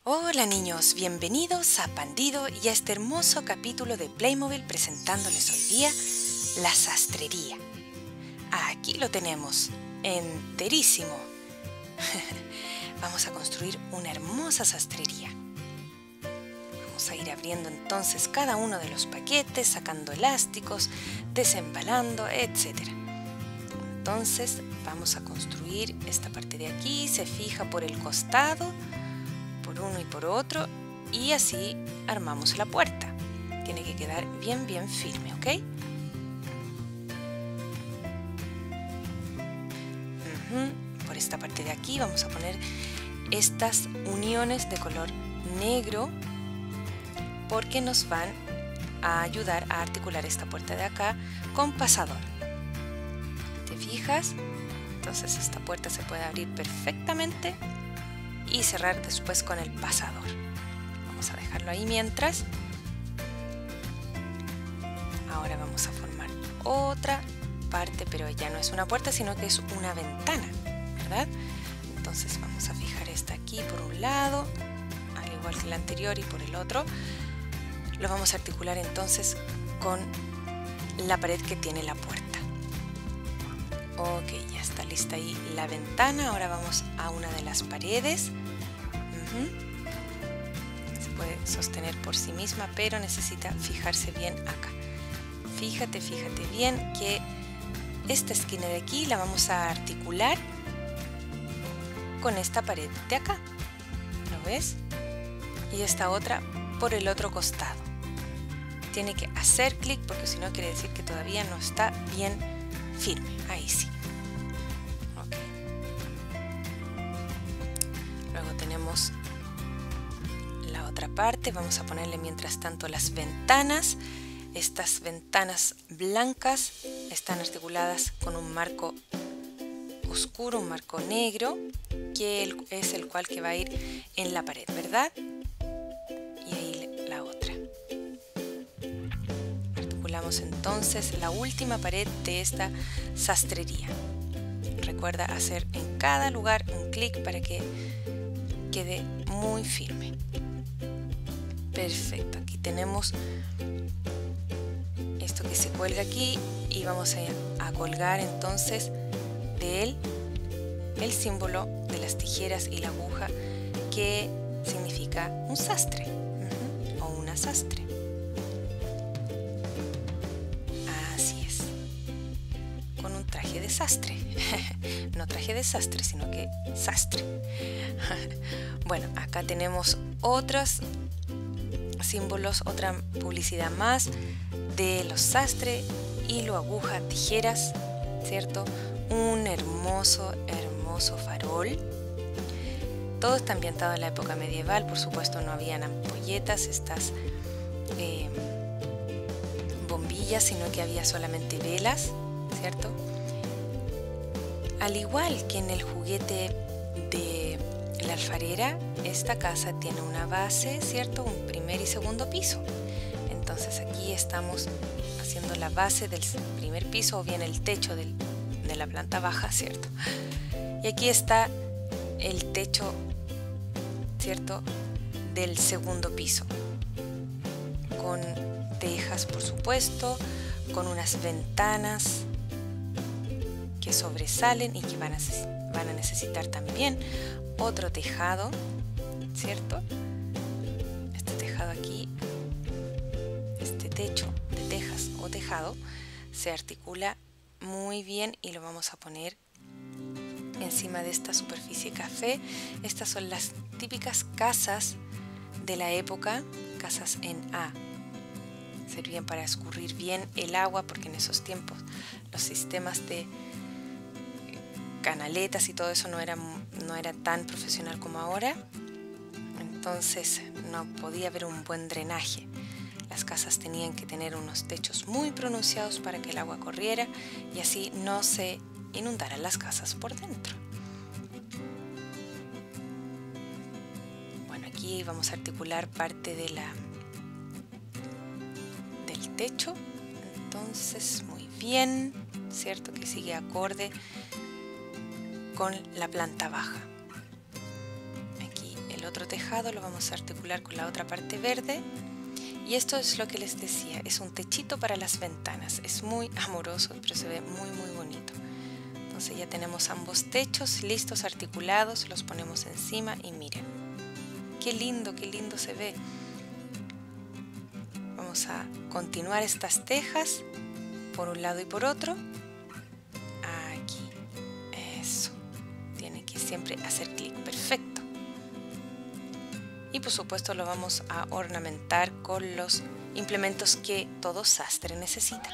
Hola niños, bienvenidos a Pandido y a este hermoso capítulo de Playmobil presentándoles hoy día la sastrería. Aquí lo tenemos, enterísimo. Vamos a construir una hermosa sastrería. Vamos a ir abriendo entonces cada uno de los paquetes, sacando elásticos, desembalando, etc. Entonces vamos a construir esta parte de aquí, se fija por el costado, por uno y por otro, y así armamos la puerta. Tiene que quedar bien firme, ¿ok? Por esta parte de aquí vamos a poner estas uniones de color negro porque nos van a ayudar a articular esta puerta de acá con pasador. ¿Te fijas? Entonces esta puerta se puede abrir perfectamente y cerrar después con el pasador. Vamos a dejarlo ahí mientras. Ahora vamos a formar otra parte, pero ya no es una puerta, sino que es una ventana, ¿verdad? Entonces vamos a fijar esta aquí por un lado, al igual que la anterior, y por el otro. Lo vamos a articular entonces con la pared que tiene la puerta. Ok, ya está lista ahí la ventana. Ahora vamos a una de las paredes. Se puede sostener por sí misma, pero necesita fijarse bien acá. Fíjate bien que esta esquina de aquí la vamos a articular con esta pared de acá. ¿Lo ves? Y esta otra por el otro costado. Tiene que hacer clic porque si no quiere decir que todavía no está bien firme. Ahí sí. Ok. Luego tenemos la otra parte. Vamos a ponerle mientras tanto las ventanas. Estas ventanas blancas están articuladas con un marco oscuro, un marco negro, que es el cual que va a ir en la pared, ¿verdad? Y ahí la otra. Articulamos entonces la última pared de esta sastrería. Recuerda hacer en cada lugar un clic para que quede muy firme. Perfecto, aquí tenemos esto que se cuelga aquí y vamos a colgar entonces de él el símbolo de las tijeras y la aguja, que significa un sastre o una sastre. Así es, con un traje de sastre. No traje de sastre, sino que sastre. Bueno, acá tenemos otros símbolos, otra publicidad más de los sastre, hilo, aguja, tijeras, ¿cierto? Un hermoso farol. Todo está ambientado en la época medieval. Por supuesto no habían ampolletas, estas bombillas, sino que había solamente velas, ¿cierto? Al igual que en el juguete de la alfarera, esta casa tiene una base, ¿cierto? Un primer y segundo piso. Entonces aquí estamos haciendo la base del primer piso, o bien el techo de la planta baja, ¿cierto? Y aquí está el techo, ¿cierto?, del segundo piso, con tejas, por supuesto, con unas ventanas que sobresalen y que van a necesitar también otro tejado, ¿cierto? Este tejado aquí, este techo de tejas o tejado, se articula muy bien y lo vamos a poner encima de esta superficie café. Estas son las típicas casas de la época, casas en A. Servían para escurrir bien el agua porque en esos tiempos los sistemas de canaletas y todo eso no era tan profesional como ahora. Entonces no podía haber un buen drenaje. Las casas tenían que tener unos techos muy pronunciados para que el agua corriera y así no se inundaran las casas por dentro. Bueno, aquí vamos a articular parte del techo. Entonces, muy bien, ¿cierto? Que sigue acorde con la planta baja. Aquí el otro tejado lo vamos a articular con la otra parte verde. Y esto es lo que les decía, es un techito para las ventanas. Es muy amoroso, pero se ve muy muy bonito. Entonces ya tenemos ambos techos listos, articulados, los ponemos encima y miren. Qué lindo se ve. Vamos a continuar estas tejas por un lado y por otro. Aquí, eso. Tiene que siempre hacer clic, perfecto. Y por supuesto lo vamos a ornamentar con los implementos que todo sastre necesita.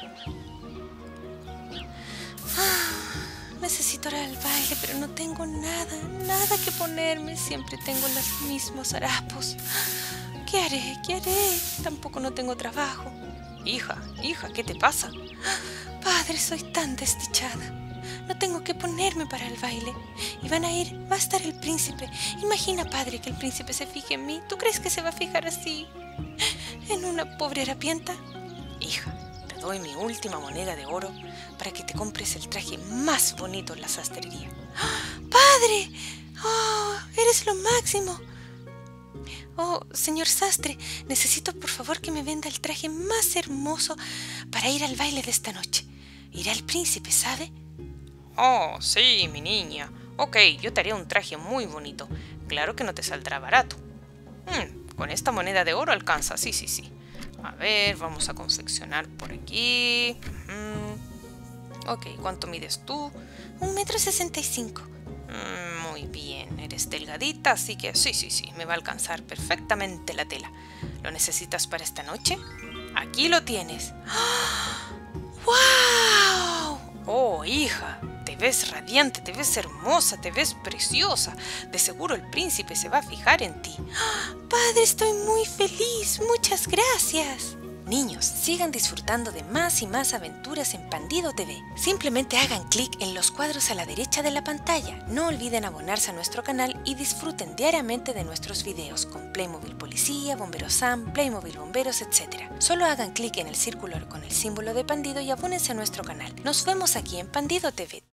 Necesito ir al baile, pero no tengo nada que ponerme. Siempre tengo los mismos harapos. ¿Qué haré? Tampoco no tengo trabajo. Hija, ¿qué te pasa? Padre, soy tan desdichada. No tengo que ponerme para el baile. Y va a estar el príncipe. Imagina, padre, que el príncipe se fije en mí. ¿Tú crees que se va a fijar así en una pobre harapienta? Hija, te doy mi última moneda de oro para que te compres el traje más bonito en la sastrería. ¡Padre! ¡Oh, eres lo máximo! Oh, señor sastre, necesito por favor que me venda el traje más hermoso para ir al baile de esta noche. Irá el príncipe, ¿sabe? Oh, sí, mi niña. Ok, yo te haré un traje muy bonito. Claro que no te saldrá barato. Con esta moneda de oro alcanza, sí. A ver, vamos a confeccionar por aquí. Ok, ¿cuánto mides tú? 1,65 m. Muy bien, eres delgadita, así que sí, me va a alcanzar perfectamente la tela. ¿Lo necesitas para esta noche? Aquí lo tienes. ¡Wow! Oh, hija, te ves radiante, te ves hermosa, te ves preciosa. De seguro el príncipe se va a fijar en ti. Padre, estoy muy feliz. Muchas gracias. Niños, sigan disfrutando de más y más aventuras en Pandido TV. Simplemente hagan clic en los cuadros a la derecha de la pantalla. No olviden abonarse a nuestro canal y disfruten diariamente de nuestros videos con Playmobil Policía, Bombero Sam, Playmobil Bomberos, etc. Solo hagan clic en el círculo con el símbolo de Pandido y abónense a nuestro canal. Nos vemos aquí en Pandido TV.